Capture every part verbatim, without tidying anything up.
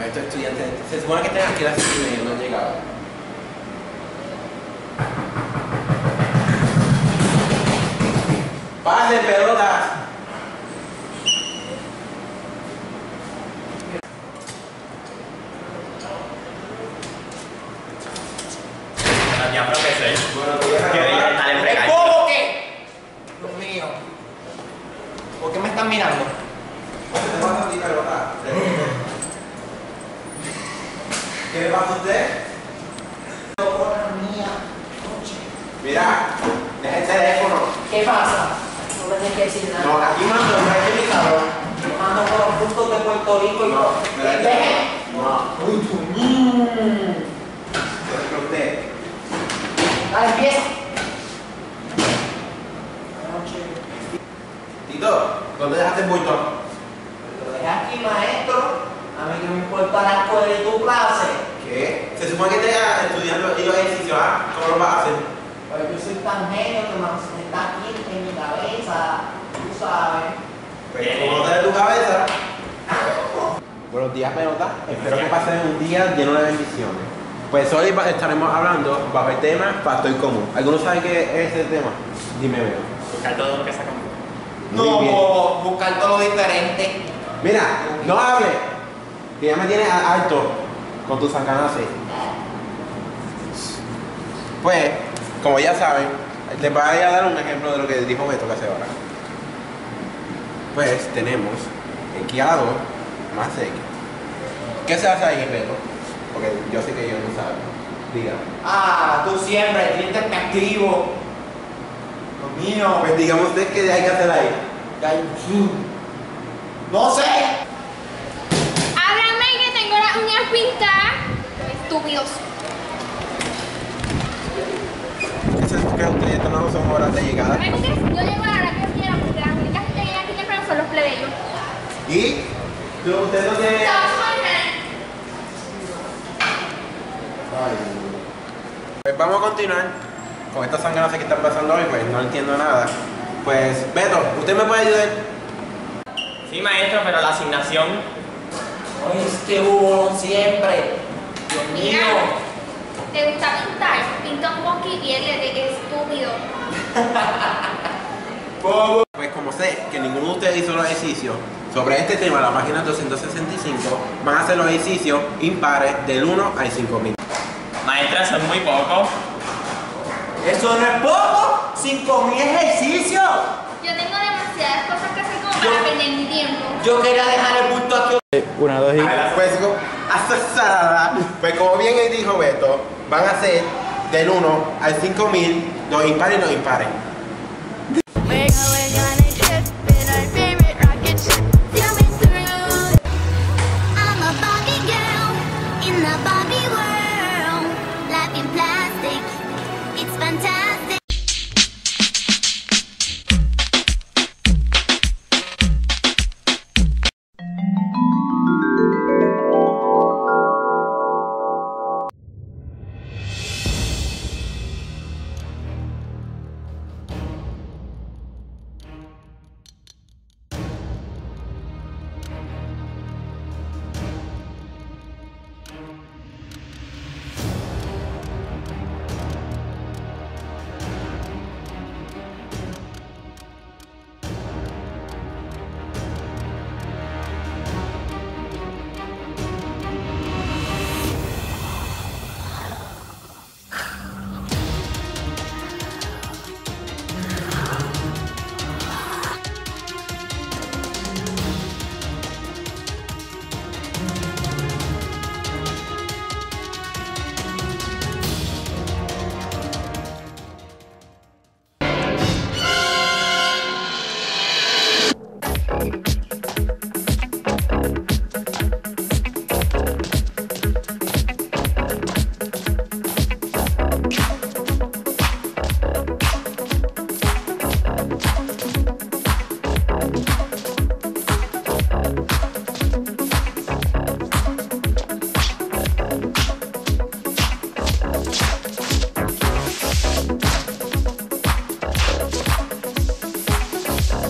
estos estudiantes, se supone que estén aquí a las cinco y media, no han llegado. ¡Pasen, pelotas! Buenos días, profesor. Buenos días. ¿Qué día está de fregar? ¿Cómo que? Dios mío. ¿Por qué me están mirando? ¿Qué te pasa a ti, pelota? ¿Qué le pasa a usted? Mira, deja el teléfono. ¿Qué pasa? No tenés que decir nada. No, aquí mando, no hay que mi cabrón. Te mando por los puntos de Puerto Rico y No, todo. me da el Deje. teléfono. No. Uy, tú. Mmm. ¿Qué es usted? Dale, empieza. Tito, ¿dónde dejaste el bulto? Lo dejé aquí, maestro. A mí que me importa la escuela y tu clase. ¿Qué? Se supone que estés estudiando y los ejercicios, ¿ah? ¿Cómo lo vas a hacer? Pero yo soy tan genio que me está aquí en mi cabeza. Tú sabes. Pues, ¿cómo no te de tu cabeza? Buenos días, pelota. Espero que pasen un día lleno de bendiciones. Pues hoy va- estaremos hablando bajo el tema factor común. ¿Alguno sabe qué es ese tema? Dime, veo. Buscar todo lo que sacamos. Muy bien. No, buscar todo lo diferente. Mira, no hable, que ya me tienes a- alto con tus sacanaces. Pues, como ya saben, les voy a dar un ejemplo de lo que dijo Beto que hace ahora. Pues tenemos X a la dos más X. ¿Qué se hace ahí, Beto? Porque yo sé que ellos no saben. Dígame. Ah, tú siempre, bien despectivo. Dios mío. Pues digamos usted qué hay que hacer ahí. No sé. Háblame que tengo las uñas pintadas. Estúpidos. Eso es que ustedes no son horas de llegada. ¿Me crees? Yo llego a la hora que yo quiera porque las únicas que llegan aquí temprano son los plebeyos. ¿Y? ¿Tú, usted no tiene...? Pues vamos a continuar con estas sangranzas que están pasando hoy, pues no entiendo nada. Pues, Beto, ¿usted me puede ayudar? Sí, maestro, pero la asignación. Oye, este hubo siempre. Dios Mira, mío. ¿te gusta pintar? Pinta un poco y piérdete, que estúpido. Pues como sé que ninguno de ustedes hizo los ejercicios sobre este tema, la página doscientos sesenta y cinco, van a hacer los ejercicios impares del uno al cinco mil. Maestra, eso es muy poco. Eso no es poco. Cinco mil ejercicios. Yo tengo demasiadas cosas que hacer como Yo- para perder mi tiempo. Yo quería dejar el bulto aquí. Una, dos y... Pues, co- pues como bien él dijo Beto, van a ser del uno al cinco mil los impares y los impares. We're going on a trip in our favorite rocket ship. Feel me through. I'm a Barbie girl in the Barbie world. Life in plastic, it's fantastic.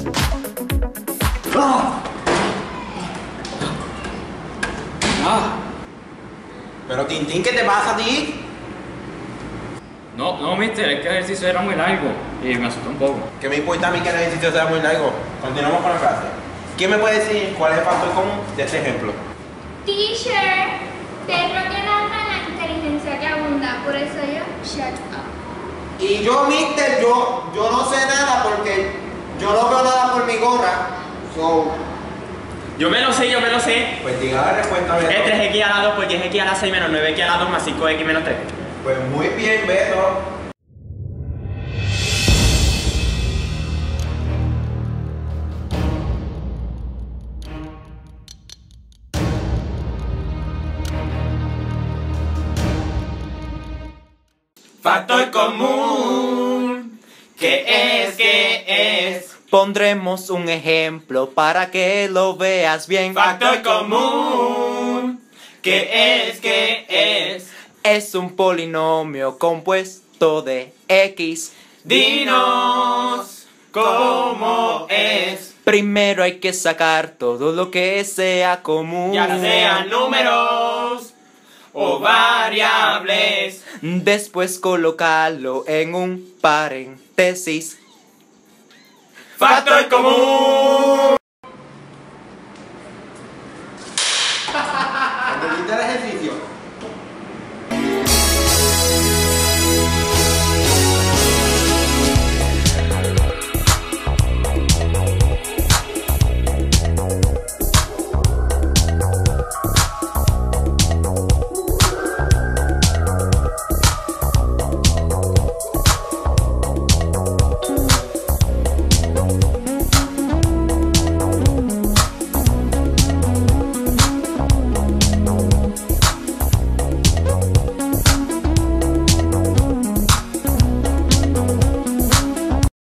Ah. Pero Tintín, ¿qué te pasa a ti? No, no, mister, es que el ejercicio era muy largo y me asustó un poco. ¿Qué me importa a mí que el ejercicio sea muy largo? Continuamos con la clase. ¿Quién me puede decir cuál es el factor común de este ejemplo? Teacher, Pedro tiene la inteligencia que abunda, por eso yo shut up. Y yo, mister, yo, yo no sé nada porque yo no veo nada por mi gorra. So, Yo me lo sé, yo me lo sé. Pues diga la respuesta, Beto. Es tres x a la dos por diez x a la seis menos nueve x a la dos más cinco x menos tres. Pues muy bien, Beto. Factor común. ¿Qué es? ¿Qué es? Pondremos un ejemplo para que lo veas bien. Factor común. ¿Qué es? ¿Qué es? Es un polinomio compuesto de x. Dinos cómo es. Primero hay que sacar todo lo que sea común. Ya sean números o variables. Después colocarlo en un paréntesis. Factor común. ¿Entendiste el ejercicio?